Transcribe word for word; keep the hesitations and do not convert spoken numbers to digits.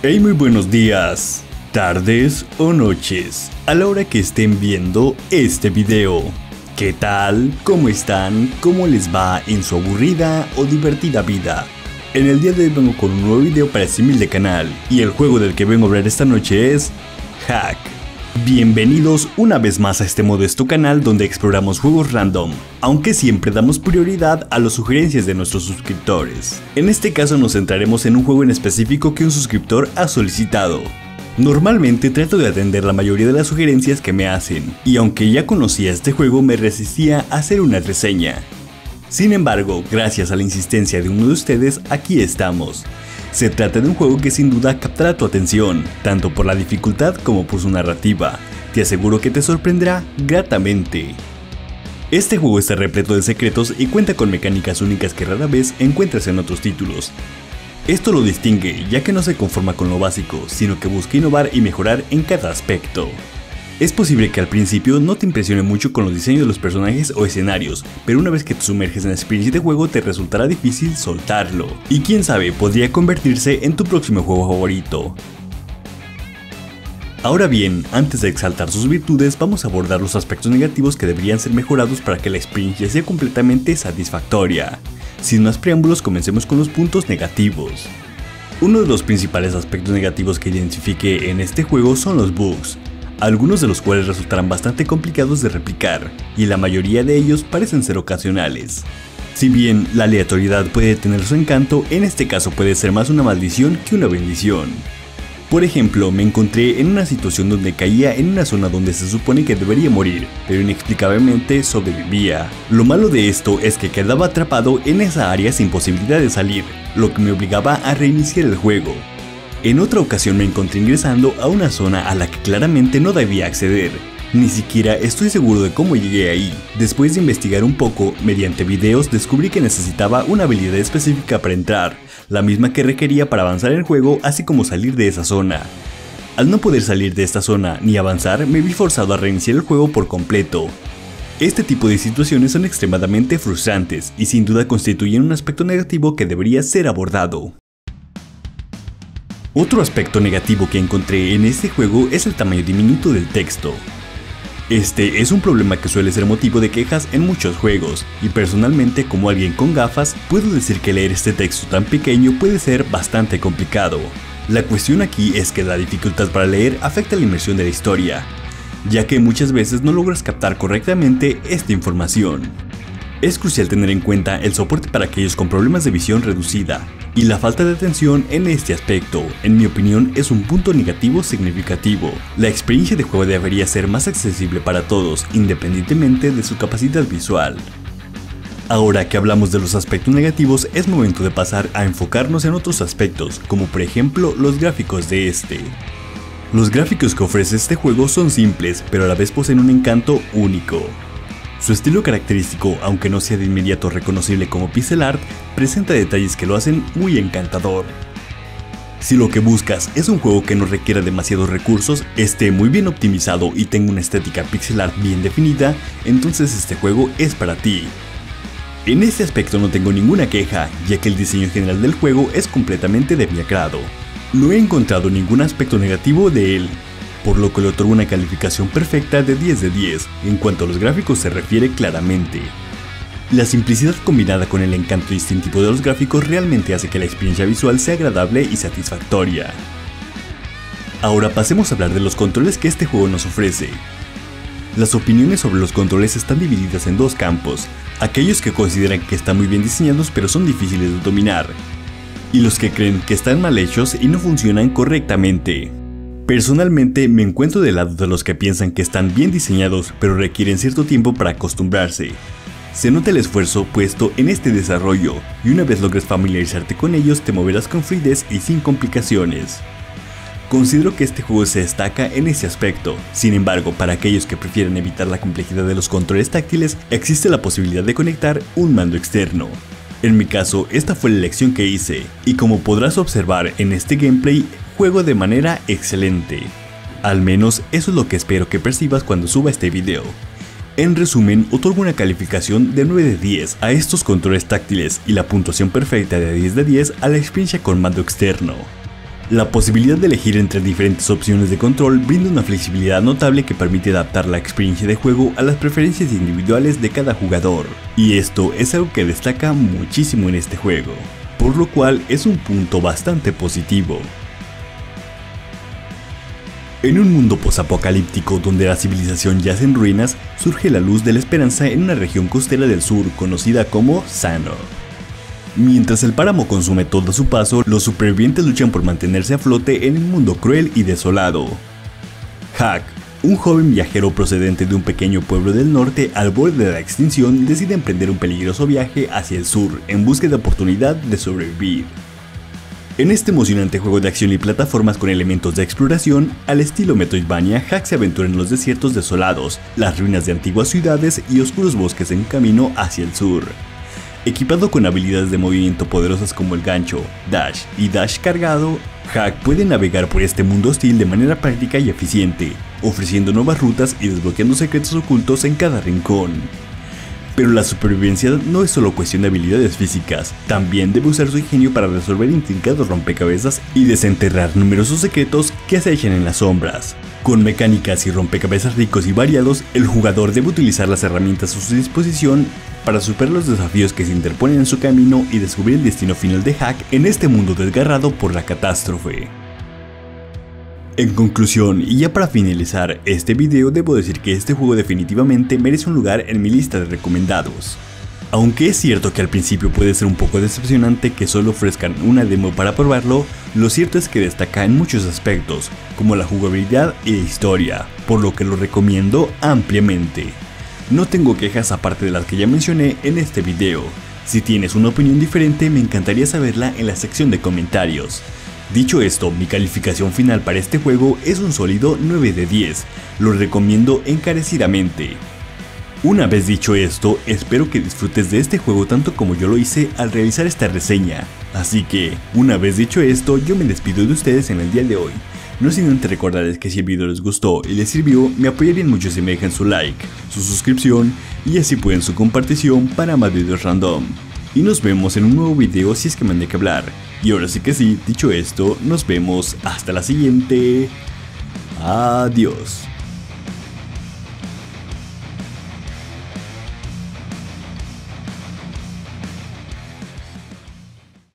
Hey, muy buenos días, tardes o noches, a la hora que estén viendo este video. ¿Qué tal? ¿Cómo están? ¿Cómo les va en su aburrida o divertida vida? En el día de hoy vengo con un nuevo video para este humilde canal, y el juego del que vengo a hablar esta noche es Hack. Bienvenidos una vez más a este modesto canal donde exploramos juegos random, aunque siempre damos prioridad a las sugerencias de nuestros suscriptores. En este caso nos centraremos en un juego en específico que un suscriptor ha solicitado. Normalmente trato de atender la mayoría de las sugerencias que me hacen, y aunque ya conocía este juego me resistía a hacer una reseña. Sin embargo, gracias a la insistencia de uno de ustedes, aquí estamos. Se trata de un juego que sin duda captará tu atención, tanto por la dificultad como por su narrativa. Te aseguro que te sorprenderá gratamente. Este juego está repleto de secretos y cuenta con mecánicas únicas que rara vez encuentras en otros títulos. Esto lo distingue, ya que no se conforma con lo básico, sino que busca innovar y mejorar en cada aspecto. Es posible que al principio no te impresione mucho con los diseños de los personajes o escenarios, pero una vez que te sumerges en la experiencia de juego te resultará difícil soltarlo, y quién sabe, podría convertirse en tu próximo juego favorito. Ahora bien, antes de exaltar sus virtudes, vamos a abordar los aspectos negativos que deberían ser mejorados para que la experiencia sea completamente satisfactoria. Sin más preámbulos, comencemos con los puntos negativos. Uno de los principales aspectos negativos que identifiqué en este juego son los bugs, algunos de los cuales resultarán bastante complicados de replicar, y la mayoría de ellos parecen ser ocasionales. Si bien la aleatoriedad puede tener su encanto, en este caso puede ser más una maldición que una bendición. Por ejemplo, me encontré en una situación donde caía en una zona donde se supone que debería morir, pero inexplicablemente sobrevivía. Lo malo de esto es que quedaba atrapado en esa área sin posibilidad de salir, lo que me obligaba a reiniciar el juego. En otra ocasión me encontré ingresando a una zona a la que claramente no debía acceder. Ni siquiera estoy seguro de cómo llegué ahí. Después de investigar un poco, mediante videos descubrí que necesitaba una habilidad específica para entrar, la misma que requería para avanzar en el juego, así como salir de esa zona. Al no poder salir de esta zona ni avanzar, me vi forzado a reiniciar el juego por completo. Este tipo de situaciones son extremadamente frustrantes y sin duda constituyen un aspecto negativo que debería ser abordado. Otro aspecto negativo que encontré en este juego es el tamaño diminuto del texto. Este es un problema que suele ser motivo de quejas en muchos juegos, y personalmente, como alguien con gafas, puedo decir que leer este texto tan pequeño puede ser bastante complicado. La cuestión aquí es que la dificultad para leer afecta la inmersión de la historia, ya que muchas veces no logras captar correctamente esta información. Es crucial tener en cuenta el soporte para aquellos con problemas de visión reducida, y la falta de atención en este aspecto, en mi opinión, es un punto negativo significativo. La experiencia de juego debería ser más accesible para todos, independientemente de su capacidad visual. Ahora que hablamos de los aspectos negativos, es momento de pasar a enfocarnos en otros aspectos, como por ejemplo los gráficos de este. Los gráficos que ofrece este juego son simples, pero a la vez poseen un encanto único. Su estilo característico, aunque no sea de inmediato reconocible como pixel art, presenta detalles que lo hacen muy encantador. Si lo que buscas es un juego que no requiera demasiados recursos, esté muy bien optimizado y tenga una estética pixel art bien definida, entonces este juego es para ti. En este aspecto no tengo ninguna queja, ya que el diseño general del juego es completamente de mi agrado. No he encontrado ningún aspecto negativo de él, por lo que le otorgo una calificación perfecta de diez de diez, en cuanto a los gráficos se refiere claramente. La simplicidad combinada con el encanto distintivo de los gráficos realmente hace que la experiencia visual sea agradable y satisfactoria. Ahora pasemos a hablar de los controles que este juego nos ofrece. Las opiniones sobre los controles están divididas en dos campos, aquellos que consideran que están muy bien diseñados pero son difíciles de dominar, y los que creen que están mal hechos y no funcionan correctamente. Personalmente me encuentro del lado de los que piensan que están bien diseñados pero requieren cierto tiempo para acostumbrarse. Se nota el esfuerzo puesto en este desarrollo, y una vez logres familiarizarte con ellos te moverás con fluidez y sin complicaciones. Considero que este juego se destaca en ese aspecto. Sin embargo, para aquellos que prefieren evitar la complejidad de los controles táctiles, existe la posibilidad de conectar un mando externo. En mi caso, esta fue la elección que hice, y como podrás observar en este gameplay, juego de manera excelente. Al menos eso es lo que espero que percibas cuando suba este video. En resumen, otorgo una calificación de nueve de diez a estos controles táctiles y la puntuación perfecta de diez de diez a la experiencia con mando externo. La posibilidad de elegir entre diferentes opciones de control brinda una flexibilidad notable que permite adaptar la experiencia de juego a las preferencias individuales de cada jugador, y esto es algo que destaca muchísimo en este juego, por lo cual es un punto bastante positivo. En un mundo posapocalíptico donde la civilización yace en ruinas, surge la luz de la esperanza en una región costera del sur conocida como Sanor. Mientras el páramo consume todo a su paso, los supervivientes luchan por mantenerse a flote en un mundo cruel y desolado. Hack, un joven viajero procedente de un pequeño pueblo del norte al borde de la extinción, decide emprender un peligroso viaje hacia el sur en busca de oportunidad de sobrevivir. En este emocionante juego de acción y plataformas con elementos de exploración, al estilo Metroidvania, Hack se aventura en los desiertos desolados, las ruinas de antiguas ciudades y oscuros bosques en camino hacia el sur. Equipado con habilidades de movimiento poderosas como el gancho, dash y dash cargado, Hack puede navegar por este mundo hostil de manera práctica y eficiente, ofreciendo nuevas rutas y desbloqueando secretos ocultos en cada rincón. Pero la supervivencia no es solo cuestión de habilidades físicas, también debe usar su ingenio para resolver intrincados rompecabezas y desenterrar numerosos secretos que acechan en las sombras. Con mecánicas y rompecabezas ricos y variados, el jugador debe utilizar las herramientas a su disposición para superar los desafíos que se interponen en su camino y descubrir el destino final de Hack en este mundo desgarrado por la catástrofe. En conclusión, y ya para finalizar este video, debo decir que este juego definitivamente merece un lugar en mi lista de recomendados. Aunque es cierto que al principio puede ser un poco decepcionante que solo ofrezcan una demo para probarlo, lo cierto es que destaca en muchos aspectos, como la jugabilidad y la historia, por lo que lo recomiendo ampliamente. No tengo quejas aparte de las que ya mencioné en este video. Si tienes una opinión diferente, me encantaría saberla en la sección de comentarios. Dicho esto, mi calificación final para este juego es un sólido nueve de diez, lo recomiendo encarecidamente. Una vez dicho esto, espero que disfrutes de este juego tanto como yo lo hice al realizar esta reseña, así que, una vez dicho esto, yo me despido de ustedes en el día de hoy. No sin antes recordarles que si el video les gustó y les sirvió, me apoyarían mucho si me dejan su like, su suscripción y así pueden su compartición para más videos random. Y nos vemos en un nuevo video si es que me han de que hablar. Y ahora sí que sí, dicho esto, nos vemos hasta la siguiente. Adiós.